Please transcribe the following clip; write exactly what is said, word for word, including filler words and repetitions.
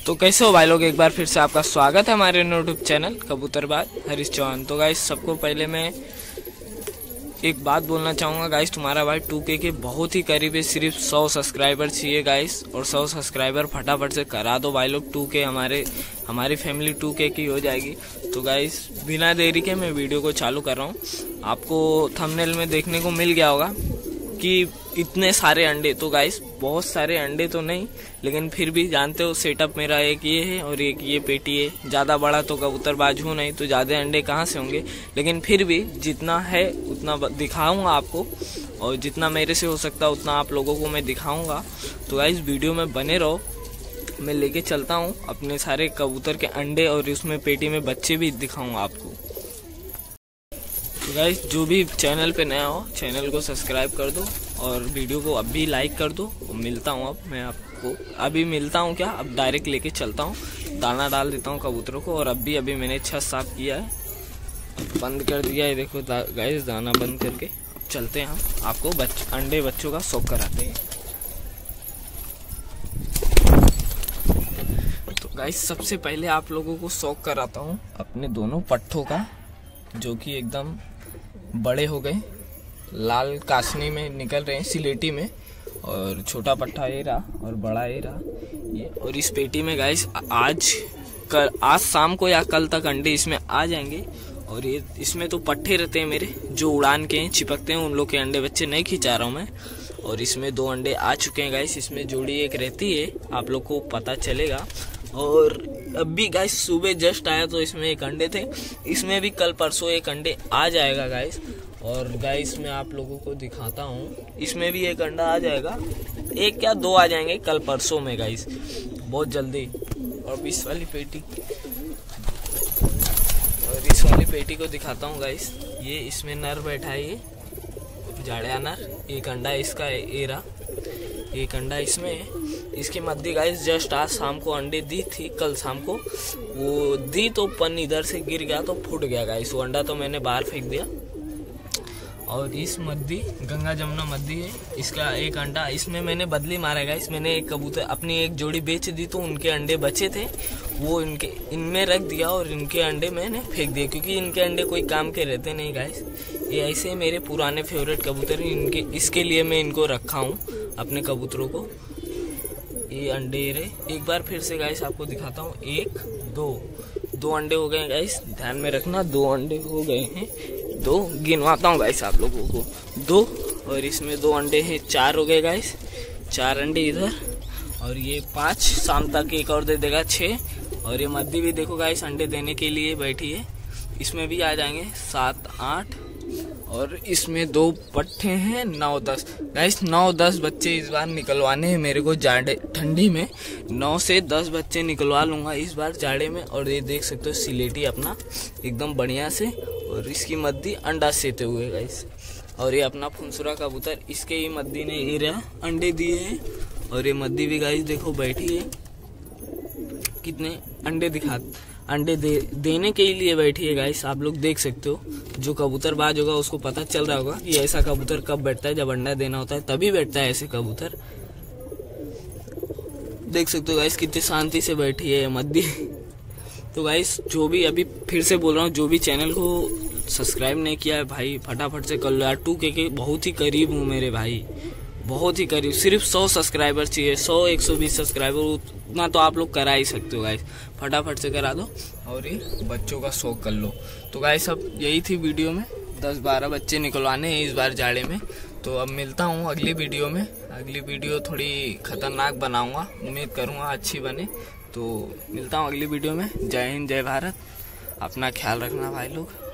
तो कैसे हो भाई लोग, एक बार फिर से आपका स्वागत है हमारे यूट्यूब चैनल कबूतरबाज हरीश चौहान। तो गाइस सबको पहले मैं एक बात बोलना चाहूँगा गाइस, तुम्हारा भाई टू के के बहुत ही करीब है, सिर्फ सौ सब्सक्राइबर चाहिए गाइस, और सौ सब्सक्राइबर फटाफट से करा दो भाई लोग। टू के हमारे हमारी फैमिली टू के की हो जाएगी। तो गाइस बिना देरी के मैं वीडियो को चालू कर रहा हूँ। आपको थंबनेल में देखने को मिल गया होगा कि इतने सारे अंडे, तो गाइस बहुत सारे अंडे तो नहीं, लेकिन फिर भी जानते हो सेटअप मेरा एक ये है और एक ये पेटी है। ज़्यादा बड़ा तो कबूतरबाज हूँ नहीं, तो ज़्यादा अंडे कहाँ से होंगे, लेकिन फिर भी जितना है उतना दिखाऊंगा आपको, और जितना मेरे से हो सकता है उतना आप लोगों को मैं दिखाऊंगा। तो गाइस वीडियो में बने रहो, मैं लेके चलता हूँ अपने सारे कबूतर के अंडे, और उसमें पेटी में बच्चे भी दिखाऊंगा आपको। तो गाइस जो भी चैनल पे नया हो चैनल को सब्सक्राइब कर दो और वीडियो को अभी लाइक कर दो। मिलता हूँ अब मैं आपको, अभी मिलता हूँ क्या, अब डायरेक्ट लेके चलता हूँ, दाना डाल देता हूँ कबूतरों को। और अभी अभी मैंने छत साफ किया है, बंद कर दिया है, देखो गाइस दाना बंद करके। अब चलते हैं हम, आपको बच, अंडे बच्चों का शौक कराते हैं। तो गाइस सबसे पहले आप लोगों को शौक कराता हूँ अपने दोनों पट्ठों का, जो कि एकदम बड़े हो गए, लाल कासनी में निकल रहे हैं, सिलेटी में। और छोटा पट्ठा ये रहा और बड़ा ये रहा ये। और इस पेटी में गाइस आज कल आज शाम को या कल तक अंडे इसमें आ जाएंगे। और ये इसमें तो पट्ठे रहते हैं मेरे जो उड़ान के हैं, चिपकते हैं, उन लोग के अंडे बच्चे नहीं खिंचा रहा हूँ मैं। और इसमें दो अंडे आ चुके हैं गाइस, इसमें जोड़ी एक रहती है, आप लोग को पता चलेगा। और अभी गाइस सुबह जस्ट आया तो इसमें एक अंडे थे, इसमें भी कल परसों एक अंडे आ जाएगा गाइस। और गाइस मैं आप लोगों को दिखाता हूँ, इसमें भी एक अंडा आ जाएगा, एक क्या दो आ जाएंगे कल परसों में गाइस, बहुत जल्दी। और इस वाली पेटी और इस वाली पेटी को दिखाता हूँ गाइस, ये इसमें नर बैठा है, ये जाड़िया नर, एक अंडा इसका एरा, एक अंडा इसमें है। इसकी मद्दी गाइस जस्ट आज शाम को अंडे दी थी, कल शाम को वो दी तो पन इधर से गिर गया तो फूट गया गाइस, वो अंडा तो मैंने बाहर फेंक दिया। और इस मद्दी गंगा जमुना मद्दी है, इसका एक अंडा इसमें मैंने बदली मारा गाइस, मैंने एक कबूतर अपनी एक जोड़ी बेच दी तो उनके अंडे बचे थे, वो इनके इनमें रख दिया और इनके अंडे मैंने फेंक दिए, क्योंकि इनके अंडे कोई काम के रहते नहीं गाइस। ये ऐसे मेरे पुराने फेवरेट कबूतर हैं, इनके इसके लिए मैं इनको रखा हूँ अपने कबूतरों को। ये अंडे रहे, एक बार फिर से गाइस आपको दिखाता हूँ, एक दो दो अंडे हो गए गाइस, ध्यान में रखना, दो अंडे हो गए हैं, दो गिनवाता हूँ गाइस आप लोगों को, दो, और इसमें दो अंडे हैं, चार हो गए गाइस, चार अंडे इधर, और ये पाँच, शाम तक एक और दे देगा छः। और ये मद्दी भी देखो गाइस अंडे देने के लिए बैठी है, इसमें भी आ जाएंगे सात आठ, और इसमें दो पट्ठे हैं, नौ दस गाइस, नौ दस बच्चे इस बार निकलवाने हैं मेरे को जाड़े ठंडी में, नौ से दस बच्चे निकलवा लूँगा इस बार जाड़े में। और ये देख सकते हो सिलेटी अपना एकदम बढ़िया से, और इसकी मद्दी अंडा सेते हुए गाइस। और ये अपना फुनसुरा कबूतर, इसके ही मद्दी ने ये रहा अंडे दिए हैं, और ये मद्दी भी गाइस देखो बैठी है, कितने अंडे दिखा अंडे दे, देने के लिए बैठी है गाइस, आप लोग देख सकते हो। जो कबूतरबाज होगा उसको पता चल रहा होगा कि ऐसा कबूतर कब बैठता है, जब अंडा देना होता है तभी बैठता है ऐसे कबूतर। देख सकते हो गाइस कितनी शांति से बैठी है मद्दी। तो गाइस जो भी, अभी फिर से बोल रहा हूँ, जो भी चैनल को सब्सक्राइब नहीं किया है भाई फटाफट से कर लो यार, टू के के बहुत ही करीब हूँ मेरे भाई, बहुत ही करीब, सिर्फ सौ सब्सक्राइबर चाहिए, सौ एक सौ बीस सब्सक्राइबर, उतना तो आप लोग करा ही सकते हो गाइस, फटाफट से करा दो और ये बच्चों का शौक कर लो। तो गाइस अब यही थी वीडियो में, दस बारह बच्चे निकलवाने हैं इस बार जाड़े में। तो अब मिलता हूँ अगली वीडियो में, अगली वीडियो थोड़ी खतरनाक बनाऊँगा, उम्मीद करूँगा अच्छी बने। तो मिलता हूँ अगली वीडियो में, जय हिंद जय भारत, अपना ख्याल रखना भाई लोग।